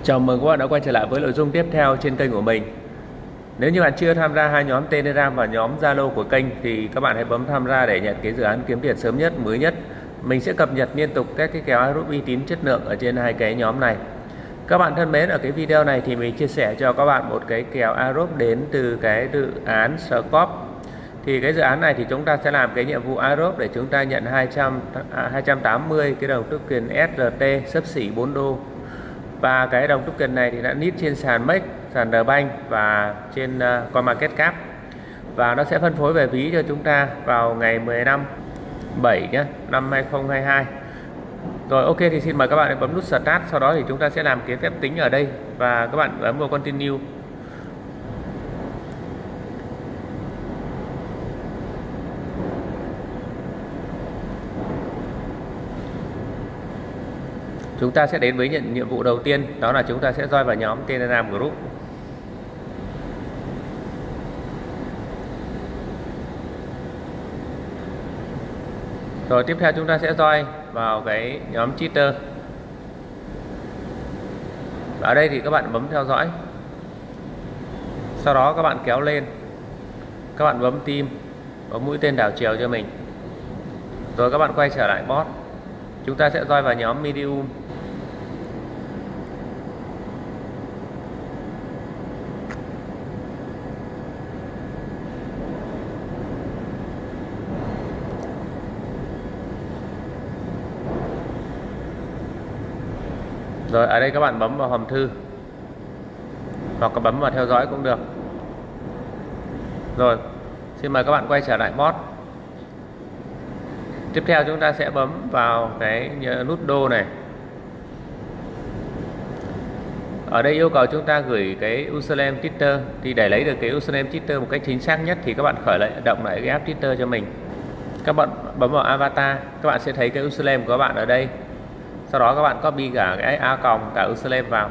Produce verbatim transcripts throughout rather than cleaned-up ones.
Chào mừng các bạn đã quay trở lại với nội dung tiếp theo trên kênh của mình. Nếu như bạn chưa tham gia hai nhóm Telegram và nhóm Zalo của kênh thì các bạn hãy bấm tham gia để nhận cái dự án kiếm tiền sớm nhất, mới nhất. Mình sẽ cập nhật liên tục các cái kèo Aerobe uy tín chất lượng ở trên hai cái nhóm này. Các bạn thân mến, ở cái video này thì mình chia sẻ cho các bạn một cái kèo Aerobe đến từ cái dự án Scop. Thì cái dự án này thì chúng ta sẽ làm cái nhiệm vụ Aerobe để chúng ta nhận hai trăm, hai trăm tám mươi cái đồng token ét rờ tê xấp xỉ bốn đô. Và cái đồng token này thì đã list trên sàn Mex, sàn Rbank và trên uh, CoinMarketCap. Và nó sẽ phân phối về ví cho chúng ta vào ngày mười lăm bảy nhé, năm hai không hai hai. Rồi ok, thì xin mời các bạn bấm nút Start. Sau đó thì chúng ta sẽ làm cái phép tính ở đây và các bạn bấm vào Continue. Chúng ta sẽ đến với nhận nhiệm vụ đầu tiên, đó là chúng ta sẽ join vào nhóm Telegram Group. Rồi tiếp theo chúng ta sẽ join vào cái nhóm Twitter. Ở đây thì các bạn bấm theo dõi. Sau đó các bạn kéo lên, các bạn bấm tim, bấm mũi tên đảo chiều cho mình. Rồi các bạn quay trở lại bot. Chúng ta sẽ join vào nhóm Medium. Rồi ở đây các bạn bấm vào hòm thư hoặc là bấm vào theo dõi cũng được. Rồi xin mời các bạn quay trở lại bot. Tiếp theo chúng ta sẽ bấm vào cái nút đô này. Ở đây yêu cầu chúng ta gửi cái username Twitter. Thì để lấy được cái username Twitter một cách chính xác nhất thì các bạn khởi lại động lại cái app Twitter cho mình. Các bạn bấm vào avatar, các bạn sẽ thấy cái username của các bạn ở đây. Sau đó các bạn copy cả cái a còng cả username vào.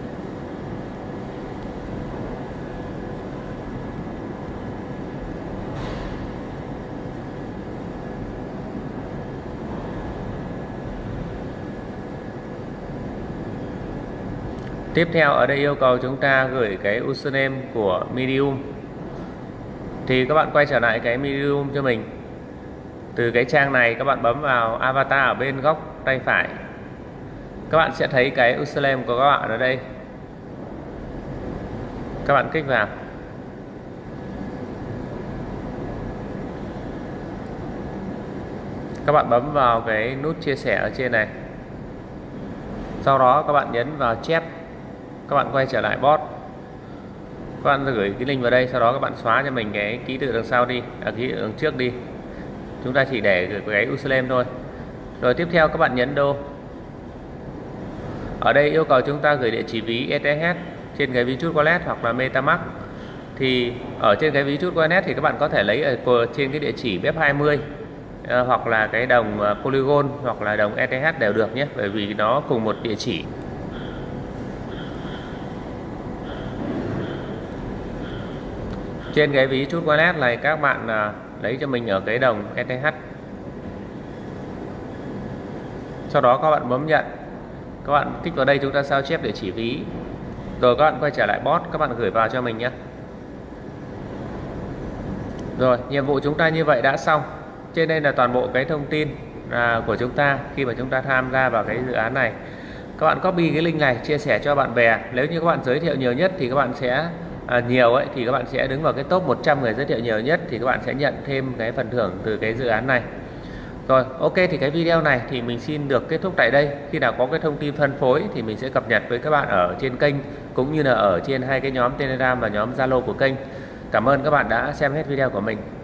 Tiếp theo ở đây yêu cầu chúng ta gửi cái username của Medium. Thì các bạn quay trở lại cái Medium cho mình. Từ cái trang này các bạn bấm vào avatar ở bên góc tay phải. Các bạn sẽ thấy cái username của các bạn ở đây. Các bạn kích vào. Các bạn bấm vào cái nút chia sẻ ở trên này. Sau đó các bạn nhấn vào chép. Các bạn quay trở lại bot. Các bạn gửi cái link vào đây. Sau đó các bạn xóa cho mình cái ký tự đằng sau đi, à, ký tự đằng trước đi. Chúng ta chỉ để gửi cái username thôi. Rồi tiếp theo các bạn nhấn đô. Ở đây yêu cầu chúng ta gửi địa chỉ ví e tê hát trên cái ví Trust Wallet hoặc là MetaMask. Thì ở trên cái ví Trust Wallet thì các bạn có thể lấy ở trên cái địa chỉ bép hai mươi à, hoặc là cái đồng Polygon hoặc là đồng e tê hát đều được nhé, bởi vì nó cùng một địa chỉ. Trên cái ví Trust Wallet này các bạn à, lấy cho mình ở cái đồng e tê hát. Sau đó các bạn bấm nhận. Các bạn kích vào đây, chúng ta sao chép địa chỉ ví. Rồi các bạn quay trở lại bot, các bạn gửi vào cho mình nhé. Rồi nhiệm vụ chúng ta như vậy đã xong. Trên đây là toàn bộ cái thông tin à, của chúng ta khi mà chúng ta tham gia vào cái dự án này. Các bạn copy cái link này chia sẻ cho bạn bè. Nếu như các bạn giới thiệu nhiều nhất thì các bạn sẽ à, nhiều ấy thì các bạn sẽ đứng vào cái top một trăm người giới thiệu nhiều nhất thì các bạn sẽ nhận thêm cái phần thưởng từ cái dự án này. Rồi ok, thì cái video này thì mình xin được kết thúc tại đây. Khi nào có cái thông tin phân phối thì mình sẽ cập nhật với các bạn ở trên kênh cũng như là ở trên hai cái nhóm Telegram và nhóm Zalo của kênh. Cảm ơn các bạn đã xem hết video của mình.